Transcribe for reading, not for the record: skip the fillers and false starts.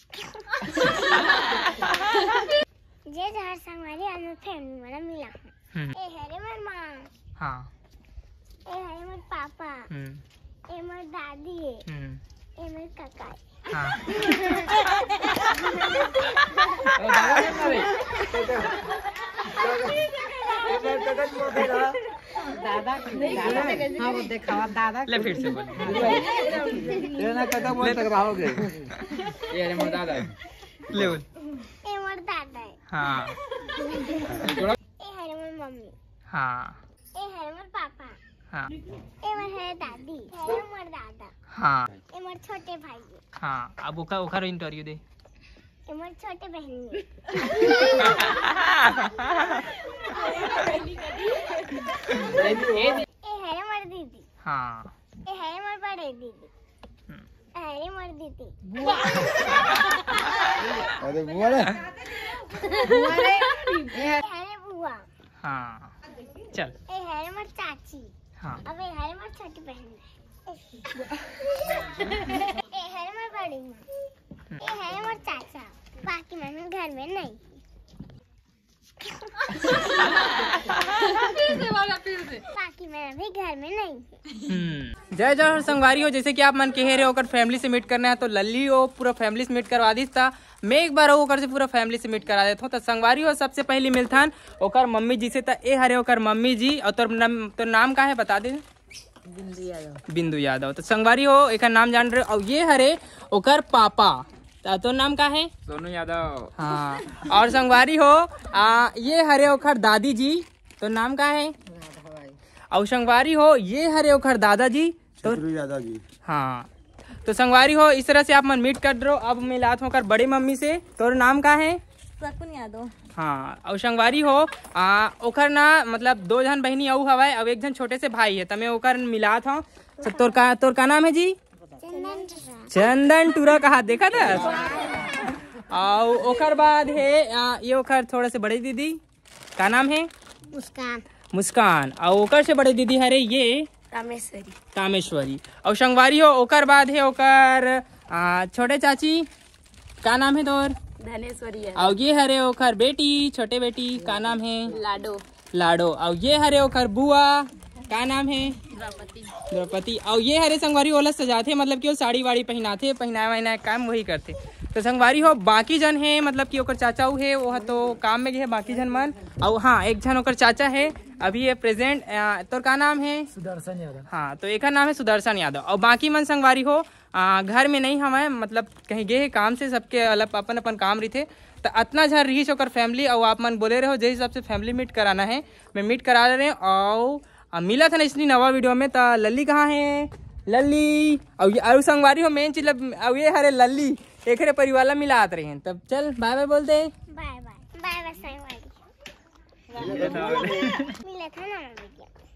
जे जहर संगवारी आज फैमिली वाला मिला ए हरे मोर माँ हाँ ए हरे मोर पापा ए मोर दादी ए मोर काका हाँ दादा हाँ वो देखा दादा ले फिर से बोल ये ना कदम बोल तक रहोगे ये हरे मोर दादा ले बोल ए मोर दादा हाँ ए हरे मोर मम्मी हाँ ए हरे मोर पापा हाँ ए मोर हरे दादी हरे मोर दादा हाँ ए मोर छोटे भाई हाँ अब ओकर इंटरव्यू दे ए मोर छोटे बहन ए हरे मोर दीदी हाँ ए हरे मोर बड़े दीदी हरे मोर दीदी अरे बुआ रे ए हरे बुआ हाँ चल ए हरे मोर चाची हाँ अब ए हरे मोर छोटी बहन ए हरे मोर बड़ी माँ ए हरे मोर चाचा बाकी मैं घर में नहीं बाकी मैं अभी घर में नहीं जय जय संगवारी हो। जैसे कि आप मन कह रहे हो अगर फैमिली से मीट करना है तो लल्ली हो पूरा फैमिली से मीट करवा दी था। मैं एक बार होकर से पूरा फैमिली से मीट करा देता हूँ। तो संगवारी हो सबसे पहली मिलथान ओकर मम्मी जी से। ए हरे ओकर मम्मी जी और तो नाम का है बता दे। बिंदु यादव। तो संगवारी हो एक नाम जान रहे हो। और ये हरे ओकर पापा तो नाम का है सोनू यादव। हाँ और संगवारी हो ये हरे ओखर दादी जी तो नाम का है। और संगवारी हो ये हरे ओखर दादाजी तो दादाजी। हाँ तो संगवारी हो इस तरह से आप मन मीट कर रहे हो। अब मिलात होकर बड़े मम्मी से तो नाम का है सकुन यादव। हाँ और संगवारी हो ओखर ना मतलब 2 जन बहनी अऊ हवाए अब 1 जन छोटे से भाई है। तमें ओकर मिलात हो। तोर का नाम है जी चंदन टूरा कहा देखा था। और ओकर बाद है ये ओकर थोड़ा से बड़ी दीदी का नाम है मुस्कान मुस्कान। और ओकर से बड़े दीदी हरे ये कामेश्वरी। और संगवारी हो ओकर बाद है ओकर छोटे चाची का नाम है तोर धनेश्वरी। और ये हरे ओकर बेटी छोटे बेटी का नाम है लाडो। और ये हरे ओकर बुआ का नाम है द्रौपदी। और ये हरे संगवारी ओला सजाते मतलब कि वो साड़ी वाड़ी पहनाते पहनाए काम वही करते। तो संगवारी हो बाकी जन है मतलब कि ओकर चाचा है वो तो काम में गए बाकी जन मन। और हाँ 1 जन ओकर चाचा है अभी ये प्रेजेंट। तो का नाम है सुदर्शन यादव। हाँ तो एक नाम है सुदर्शन यादव। और बाकी मन संगवारी हो घर में नहीं हमारे मतलब कहीं गए है काम से सबके अलग अपन अपन काम रही थे। तो इतना झर रही ओकर फैमिली। और आप मन बोले रहे हो जिस हिसाब से फैमिली मीट कराना है मैं मीट करा रहे हैं। और मिला था ना इसलिए नवा वीडियो में। तो लल्ली कहाँ है लल्ली। और संगवारी हो मेन चीज अब ये हरे लल्ली एक परिवार मिला आते रहे हैं। तब चल बाय बाय बोलते बाय बाय बाय बाय संगवारी मिला था ना।